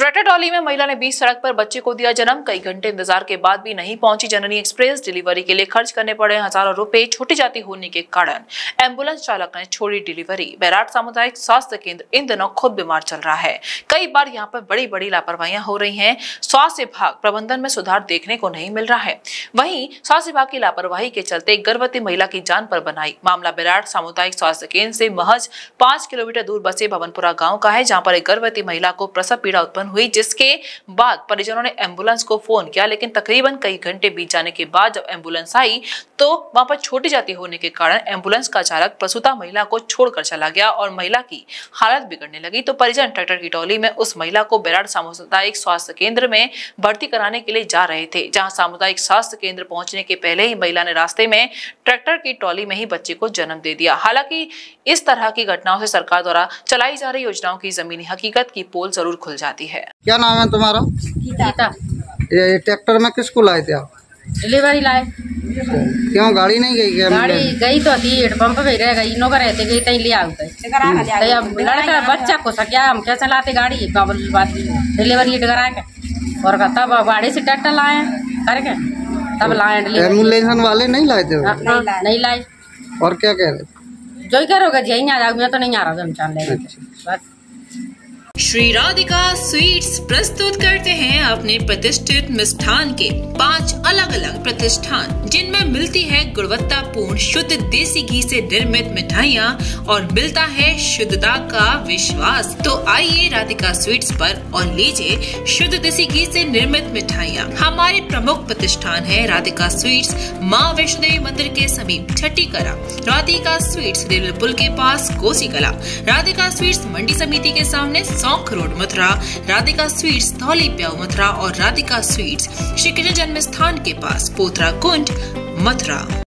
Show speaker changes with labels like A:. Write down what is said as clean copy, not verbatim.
A: Tractor trolley में महिला ने बीच सड़क पर बच्चे को दिया जन्म। कई घंटे इंतजार के बाद भी नहीं पहुंची जननी एक्सप्रेस। डिलीवरी के लिए खर्च करने पड़े हजारों रुपए। छोटी जाति होने के कारण एम्बुलेंस चालक ने छोड़ी डिलीवरी। बैराट सामुदायिक स्वास्थ्य केंद्र इन दिनों खुद बीमार चल रहा है। कई बार यहाँ पर बड़ी बड़ी लापरवाहियां हो रही हैं। स्वास्थ्य विभाग प्रबंधन में सुधार देखने को नहीं मिल रहा है। वहीं स्वास्थ्य विभाग की लापरवाही के चलते एक गर्भवती महिला की जान पर बनाई। मामला बैराट सामुदायिक स्वास्थ्य केंद्र से महज 5 किलोमीटर दूर बसे भवनपुरा गाँव का है, जहाँ पर एक गर्भवती महिला को प्रसव पीड़ा उत्पन्न हुई, जिसके बाद परिजनों ने एम्बुलेंस को फोन किया, लेकिन तकरीबन कई घंटे बीत जाने के बाद जब एम्बुलेंस आई तो वहां पर छोटी जाति होने के कारण एम्बुलेंस का चालक प्रसूता महिला को छोड़कर चला गया और महिला की हालत बिगड़ने लगी। तो परिजन ट्रैक्टर की ट्रॉली में उस महिला को बैराट सामुदायिक स्वास्थ्य केंद्र में भर्ती कराने के लिए जा रहे थे, जहां सामुदायिक स्वास्थ्य केंद्र पहुंचने के पहले ही महिला ने रास्ते में ट्रैक्टर की ट्रॉली में ही बच्चे को जन्म दे दिया। हालांकि इस तरह की घटनाओं से सरकार द्वारा चलाई जा रही योजनाओं की जमीनी हकीकत की पोल जरूर खुल जाती है।
B: क्या नाम है तुम्हारा?
C: गीता।
B: ये ट्रैक्टर में किसको लाए थे आप?
C: डिलीवरी लाए।
B: क्यों गाड़ी नहीं गई? क्या
C: गाड़ी गई तो थी, हेडपंप पे रह गई, नौकर रहते गई तई ले आते। लड़का बच्चा को सकिया हम क्या चलाते गाड़ी डिलीवरी करा के और तब गाड़ी से ट्रैक्टर लाए करके तब लाए।
B: एम्बुलेंस वाले नहीं लाए थे?
C: नहीं लाए।
B: और क्या कह रहे?
C: जो ही करोगे यही आ जाओ, मैं तो नहीं आ रहा, हम चाल लेंगे।
A: श्री राधिका स्वीट्स प्रस्तुत करते हैं अपने प्रतिष्ठित मिष्ठान के 5 अलग अलग प्रतिष्ठान, जिनमें मिलती है गुणवत्तापूर्ण शुद्ध देसी घी से निर्मित मिठाइयाँ और मिलता है शुद्धता का विश्वास। तो आइए राधिका स्वीट्स पर और लीजिए शुद्ध देसी घी से निर्मित मिठाइयाँ। हमारे प्रमुख प्रतिष्ठान है राधिका स्वीट्स, माँ वैष्णो देवी मंदिर के समीप छठी कला, राधिका स्वीट्स रेलवे पुल के पास कोसी कला, राधिका स्वीट्स मंडी समिति के सामने सौंख रोड मथुरा, राधिका स्वीट्स धौली प्याऊ मथुरा और राधिका स्वीट्स श्री कृष्ण जन्म स्थान के पास पोथरा कुंड मथुरा।